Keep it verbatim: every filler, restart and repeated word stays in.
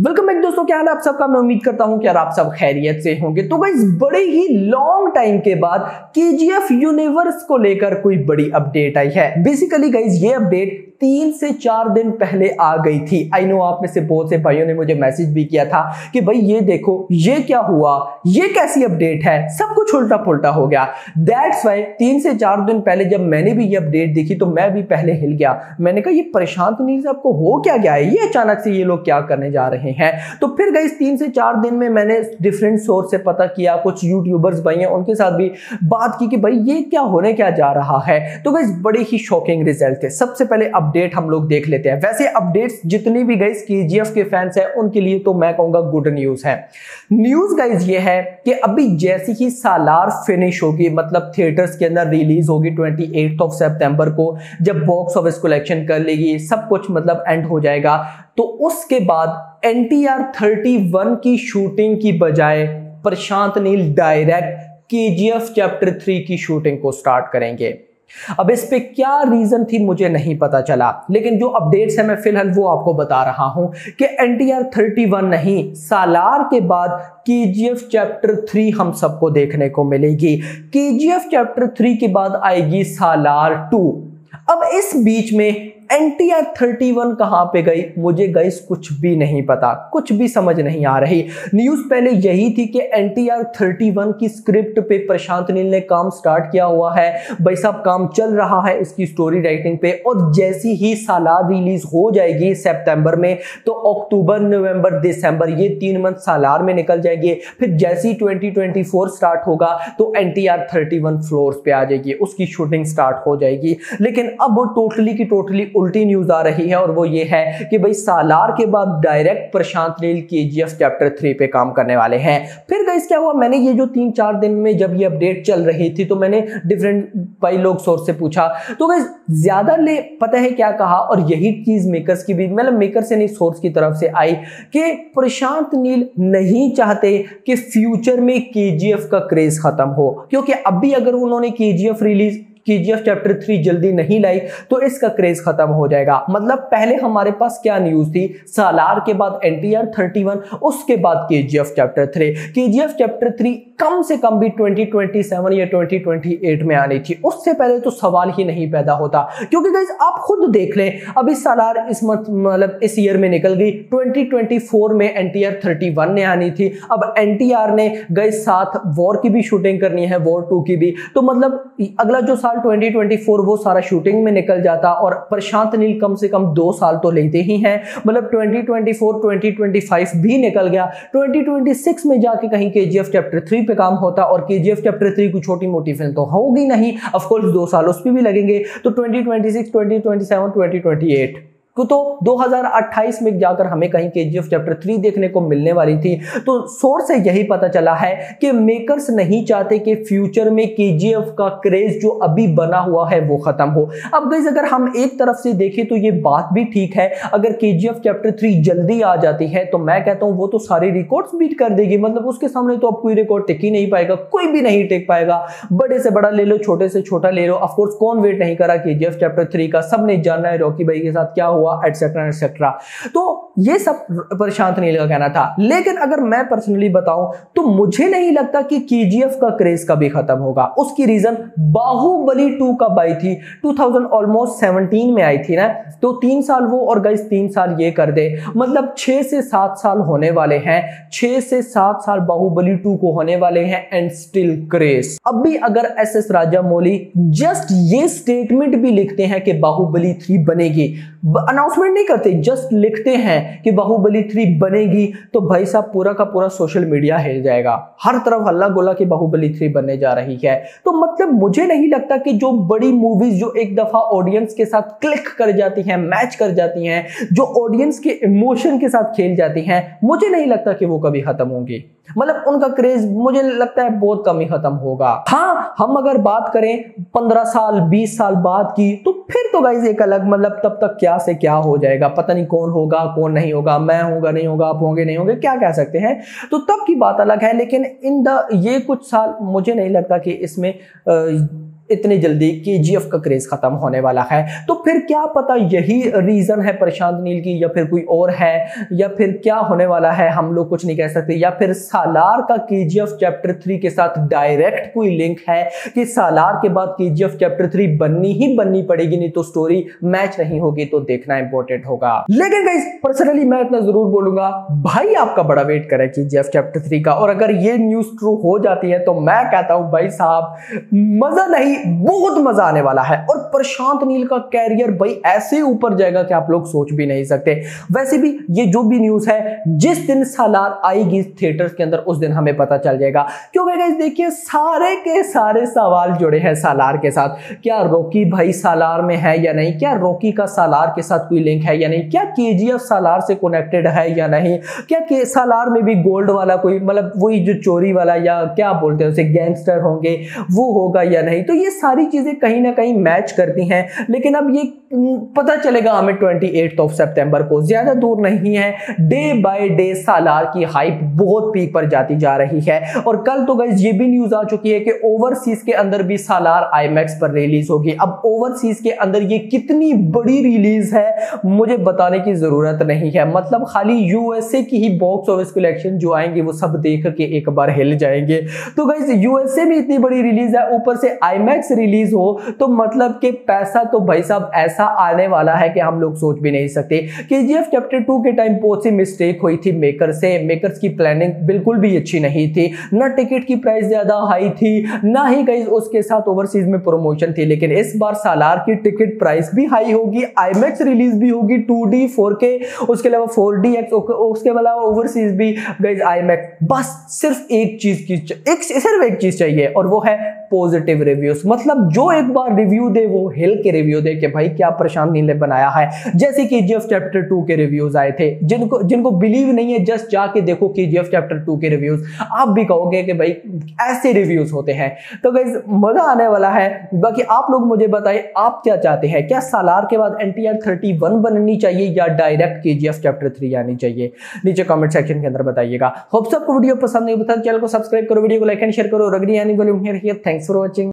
Welcome back दोस्तों, क्या हाल है आप सबका। मैं उम्मीद करता हूं कि यार आप सब खैरियत से होंगे। तो गाइस बड़े ही लॉन्ग टाइम के बाद केजीएफ यूनिवर्स को लेकर कोई बड़ी अपडेट आई है। बेसिकली गाइस ये अपडेट तीन से चार दिन पहले आ गई थी। आई नो आप में से बहुत से भाइयों ने मुझे मैसेज भी किया था कि भाई ये देखो ये क्या हुआ, ये कैसी अपडेट है, सब कुछ उल्टा पुल्टा हो गया। दैट्स वाई तीन से चार दिन पहले जब मैंने भी ये अपडेट देखी तो मैं भी पहले हिल गया। मैंने कहा ये प्रशांत नील साहब को हो क्या गया है, ये अचानक से ये लोग क्या करने जा रहे हैं। तो फिर गाइस तीन से चार दिन में मैंने डिफरेंट सोर्स से पता किया, कुछ यूट्यूबर्स भाई हैं उनके साथ भी बात की कि भाई ये क्या होने क्या जा रहा है। तो गाइस बड़े ही शॉकिंग रिजल्ट थे। सबसे पहले अपडेट हम लोग देख लेते हैं। वैसे अपडेट्स जितनी भी गाइस केजीएफ के फैंस हैं उनके लिए तो मैं कहूंगा गुड न्यूज है। न्यूज गाइस ये है कि अभी जैसी ही सालार फिनिश होगी, मतलब थिएटर्स के अंदर रिलीज होगी अट्ठाईस ऑफ सितंबर को, जब बॉक्स ऑफिस कलेक्शन कर लेगी, सब कुछ मतलब एंड हो जाएगा, तो उसके बाद एनटीआर थर्टी वन की शूटिंग की बजाय Prashanth Neel direct KGF chapter three की शूटिंग को स्टार्ट करेंगे। अब इस पे क्या रीजन थी मुझे नहीं पता चला, लेकिन जो अपडेट्स है मैं फिलहाल वो आपको बता रहा हूं कि एनटीआर थर्टी वन नहीं, सालार के बाद केजीएफ चैप्टर थ्री हम सबको देखने को मिलेगी। केजीएफ चैप्टर थ्री के बाद आएगी सालार टू। अब इस बीच में एनटीआर थर्टी वन कहां पे गई मुझे गाइस कुछ भी नहीं पता, कुछ भी समझ नहीं आ रही। न्यूज पहले यही थी कि एनटीआर थर्टी वन की स्क्रिप्ट पे प्रशांत नील ने काम स्टार्ट किया हुआ है, भाई साहब काम चल रहा है इसकी स्टोरी राइटिंग पे, और जैसी ही सालार रिलीज हो जाएगी सितंबर में तो अक्टूबर नवंबर दिसंबर ये तीन मंथ सालार में निकल जाएंगे। फिर जैसे ही ट्वेंटी ट्वेंटी फोर स्टार्ट होगा तो एनटीआर थर्टी वन फ्लोर्स पे आ जाएगी, उसकी शूटिंग स्टार्ट हो जाएगी। लेकिन अब टोटली की टोटली उल्टी न्यूज आ रही है, और वो ये है कि भाई सालार के बाद direct Prashanth Neel KGF chapter three पे काम करने वाले हैं। फिर गाइस क्या हुआ, मैंने ये जो तीन चार दिन में जब ये अपडेट चल रही थी तो मैंने डिफरेंट भाई लोग सोर्स से पूछा, तो गाइस ज्यादा ले पता है क्या कहा, और यही चीज मेकर्स की भी, मतलब मेकर से नहीं सोर्स की तरफ से आई कि प्रशांत नील नहीं चाहते कि फ्यूचर में केजीएफ का क्रेज खत्म हो, क्योंकि अभी अगर उन्होंने KGF release KGF chapter three जल्दी नहीं लाई तो इसका क्रेज खत्म हो जाएगा। मतलब पहले हमारे पास क्या न्यूज थी, सालार के बाद एनटीआर थर्टी वन, उसके बाद KGF chapter three. KGF chapter three कम से कम भी ट्वेंटी ट्वेंटी सेवन या ट्वेंटी ट्वेंटी एट में आनी थी, उससे पहले तो सवाल ही नहीं पैदा होता। क्योंकि गाइस आप खुद देख लें, अभी सालार इस मतलब इस ईयर में निकल गई, ट्वेंटी ट्वेंटी फोर में एनटीआर थर्टी वन ने आनी थी। अब एनटीआर ने गाइस साथ वॉर की भी शूटिंग करनी है, वॉर टू की भी, तो मतलब अगला जो साल ट्वेंटी ट्वेंटी फोर वो सारा शूटिंग में निकल जाता, और प्रशांत नील कम से कम दो साल तो लेते ही हैं, मतलब twenty twenty four twenty twenty five भी निकल गया, ट्वेंटी ट्वेंटी सिक्स में जाके कहीं केजीएफ चैप्टर थ्री पे काम होता, और केजीएफ चैप्टर थ्री की छोटी मोटी फिल्म तो होगी नहीं, ऑफ कोर्स दो साल उस पर भी लगेंगे, तो twenty twenty six twenty twenty seven twenty twenty eight तो दो हज़ार अट्ठाईस में जाकर हमें कहीं केजीएफ चैप्टर थ्री देखने को मिलने वाली थी। तो सोर्स से यही पता चला है कि मेकर्स नहीं चाहते कि फ्यूचर में केजीएफ का क्रेज जो अभी बना हुआ है वो खत्म हो। अब गाइस अगर हम एक तरफ से देखें तो ये बात भी ठीक है, अगर केजीएफ चैप्टर थ्री जल्दी आ जाती है तो मैं कहता हूं वो तो सारे रिकॉर्ड्स बीट कर देगी, मतलब उसके सामने तो अब कोई रिकॉर्ड टिक ही नहीं पाएगा, कोई भी नहीं टिक पाएगा। बड़े से बड़ा ले लो, छोटे से छोटा ले लो, ऑफकोर्स कौन वेट नहीं करा केजीएफ चैप्टर थ्री का, सबने जानना है रॉकी भाई के साथ क्या हुआ एटसेट्रा एटसेट्रा। तो ये सब प्रशांत नील का कहना था। लेकिन अगर मैं पर्सनली बताऊं तो मुझे नहीं लगता कि केजीएफ का क्रेज कभी खत्म होगा। उसकी रीजन बाहुबली टू कब आई थी, टू थाउजेंड ऑलमोस्ट सेवनटीन में आई थी ना, तो तीन साल वो और गाइस तीन साल ये कर दे, मतलब छह से सात साल होने वाले हैं, छह से सात साल बाहुबली टू को होने वाले हैं, एंड स्टिल क्रेज। अब भी अगर एस एस राजामौली जस्ट ये स्टेटमेंट भी लिखते हैं कि बाहुबली थ्री बनेगी, अनाउंसमेंट नहीं करते, जस्ट लिखते हैं कि बाहुबली थ्री बनेगी, तो भाई साहब पूरा का पूरा सोशल मीडिया हिल जाएगा, हर तरफ हल्ला गोला कि बाहुबली थ्री बनने जा रही है। तो मतलब मुझे नहीं लगता कि जो बड़ी मूवीज जो एक दफा ऑडियंस के साथ क्लिक कर जाती हैं, मैच कर जाती हैं, जो ऑडियंस के इमोशन के साथ खेल जाती हैं, मुझे नहीं लगता कि वो कभी खत्म होंगी। मतलब उनका क्रेज मुझे लगता है बहुत कम ही खत्म होगा। हाँ, हम अगर बात करें पंद्रह साल बीस साल बाद की, तो फिर तो गाइस एक अलग, मतलब तब तक क्या से क्या हो जाएगा, पता नहीं कौन होगा कौन नहीं होगा, मैं होगा नहीं होगा, आप होंगे नहीं होंगे, क्या कह सकते हैं, तो तब की बात अलग है। लेकिन इन द ये कुछ साल मुझे नहीं लगता कि इसमें इतनी जल्दी केजीएफ का क्रेज खत्म होने वाला है। तो फिर क्या पता यही रीजन है प्रशांत नील की, या फिर कोई और है, या फिर क्या होने वाला है हम लोग कुछ नहीं कह सकते। या फिर सालार का केजीएफ चैप्टर थ्री के साथ डायरेक्ट कोई लिंक है कि सालार के बाद केजीएफ चैप्टर थ्री बननी ही बननी पड़ेगी, नहीं तो स्टोरी मैच नहीं होगी। तो देखना इंपॉर्टेंट होगा। लेकिन गाइस पर्सनली मैं इतना जरूर बोलूंगा, भाई आपका बड़ा वेट करे केजीएफ चैप्टर थ्री का, और अगर ये न्यूज ट्रू हो जाती है तो मैं कहता हूं भाई साहब मजा नहीं बहुत मजा आने वाला है। और प्रशांत नील का कैरियर भाई ऐसे ऊपर जाएगा कि आप लोग सोच भी नहीं सकते। वैसे भी ये जो भी न्यूज है जिस दिन सालार आएगी थिएटर्स के अंदर उस दिन हमें पता चल जाएगा। क्योंकि गाइस देखिए सारे के सारे सवाल जुड़े हैं सालार के साथ। क्या रॉकी भाई सालार में है या नहीं, क्या रॉकी का सालार के साथ कोई लिंक है या नहीं, क्या केजीएफ सालार से कनेक्टेड है या नहीं, क्या के सालार में भी गोल्ड वाला कोई मतलब वही जो चोरी वाला या क्या बोलते हैं उसे गैंगस्टर होंगे वो होगा या नहीं। तो ये सारी चीजें कहीं ना कहीं मैच करती हैं। लेकिन अब ये पता चलेगा हमें अट्ठाईस ऑफ सितंबर को, ज्यादा दूर नहीं है। डे बाय डे सालार की हाइप बहुत पीक पर जाती जा रही है। और कल तो गाइस ये भी न्यूज आ चुकी है कि ओवरसीज के अंदर भी सालार आईमैक्स पर रिलीज होगी। अब ओवरसीज के अंदर ये कितनी बड़ी रिलीज है मुझे बताने की जरूरत नहीं है। मतलब खाली यूएसए की ही बॉक्स ऑफिस कलेक्शन जो आएंगे वो सब देख के एक बार हिल जाएंगे। तो गाइस यूएसए में इतनी बड़ी रिलीज है, ऊपर से आईमैक्स रिलीज हो तो मतलब कि पैसा तो भाई साहब ऐसा आने वाला है कि हम लोग सोच भी नहीं सकते। केजीएफ चैप्टर टू के टाइम बहुत सी मिस्टेक हुई थी मेकर से, मेकर्स की प्लानिंग बिल्कुल भी अच्छी नहीं थी, ना टिकट की प्राइस ज्यादा हाई थी, ना ही गाइस उसके साथ ओवरसीज में प्रमोशन थी। लेकिन इस बार सालार की टिकट प्राइस भी हाई होगी, आईमैक्स रिलीज भी होगी टू डी फोर के, उसके अलावा फोर डी एक्स, उसके अलावा ओवरसीज भी गाइस आईमैक्स। बस सिर्फ एक चीज की एक सिर्फ एक चीज चाहिए और वो है पॉजिटिव रिव्यूज। मतलब जो एक बार रिव्यू दे वो हिल के रिव्यू दे कि भाई क्या प्रशांत नील ने बनाया है। जैसे केजीएफ चैप्टर टू के रिव्यूज आए थे, जिनको जिनको बिलीव नहीं है जस्ट जाके देखो केजीएफ चैप्टर टू के रिव्यूज, आप भी कहोगे कि भाई ऐसे रिव्यूज होते हैं। तो गाइस मजा आने वाला है। बाकी आप लोग मुझे बताइए आप क्या चाहते हैं, क्या सालार के बाद एनटीआर थर्टी वन बननी चाहिए या डायरेक्ट केजीएफ चैप्टर थ्री आनी चाहिए? नीचे कमेंट सेक्शन के अंदर बताइएगा। होप सबको वीडियो पसंद नहीं, बता चैनल को सब्सक्राइब करो, वीडियो को लाइक एंड शेयर करो। रगड़ी यानी बोलूं हियर, थैंक्स फॉर वॉचिंग।